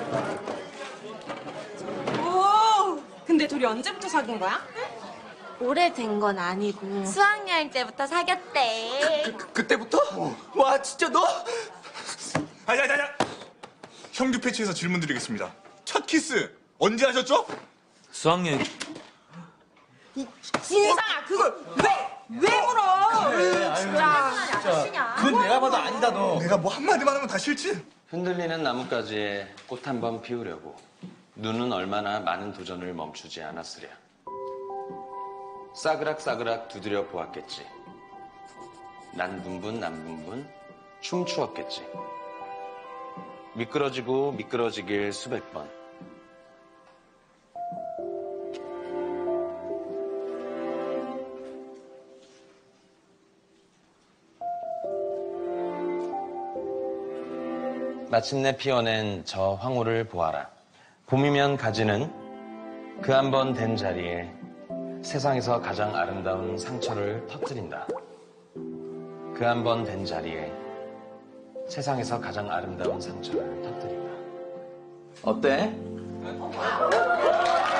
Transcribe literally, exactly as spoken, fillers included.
오, 근데 둘이 언제부터 사귄 거야? 오래된 건 아니고 수학여행 때부터 사귀었대. 그, 그, 그때부터? 와, 진짜 너? 아니, 아니, 아니. 형규 패치에서 질문 드리겠습니다. 첫 키스 언제 하셨죠? 수학여행. 진상아, 그걸 왜, 왜 물어? 진짜. 그건 내가 봐도 아니다, 너. 내가 뭐 한마디만 하면 다 싫지? 흔들리는 나뭇가지에 꽃 한 번 피우려고 눈은 얼마나 많은 도전을 멈추지 않았으랴. 싸그락 싸그락 두드려 보았겠지. 난분분 난분분 춤추었겠지. 미끄러지고 미끄러지길 수백 번. 마침내 피어낸 저 황홀을 보아라. 봄이면 가지는 그 한 번 된 자리에 세상에서 가장 아름다운 상처를 터뜨린다. 그 한 번 된 자리에 세상에서 가장 아름다운 상처를 터뜨린다. 어때?